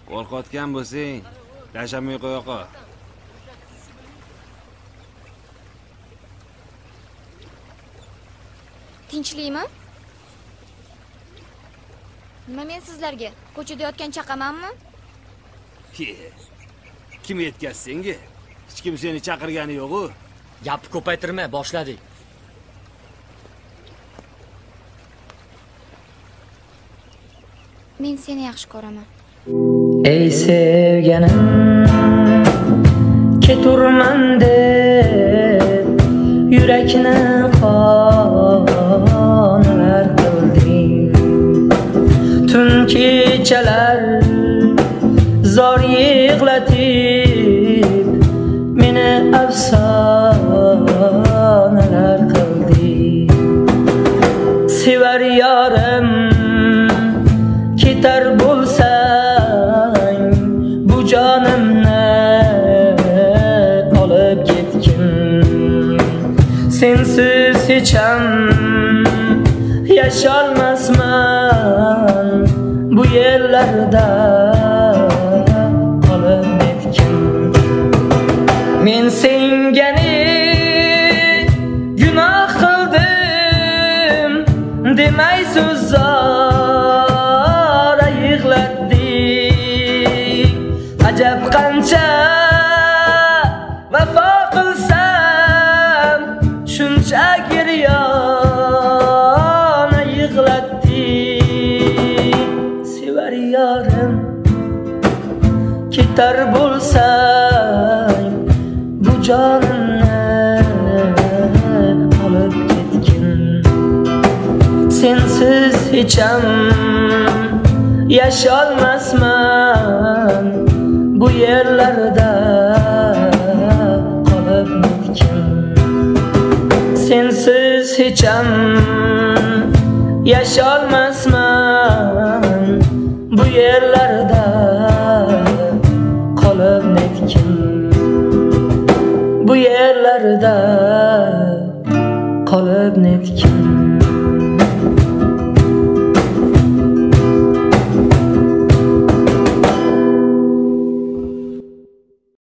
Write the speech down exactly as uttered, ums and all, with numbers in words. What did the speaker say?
Qo'rqotgan bo'lsang, tashamay qo'yaqa. Tinchlikmi? Nima men sizlarga ko'chada yotgan chaqamanmi? Kim yetkaz senga? Hech kim seni chaqirgani yo'q-ku. Gapni ko'paytirma, boshladik. Men seni yaxshi ko'raman. Ey sevganim, keturman deb yurakni qonalar qilding. Tun kechalar zor yig'latib meni afsonalar qilding. Sevar yorim ketar bo'lsang bu jonimni olib ketgin. Sensiz hech ham yasholmasman bu yerlarda qolib ketgin. Men sengani gunoh qildim demay so'zlar yig'latdik. Ajab qancha vafo qilsam shuncha giryon yig'latdik. Sevar yorim ketar bo'lsang bu jonimni olib ketgin. Sensiz hech ham yasholmasman bu yerlarda qolib ketgin. Sensiz hech ham yasholmasman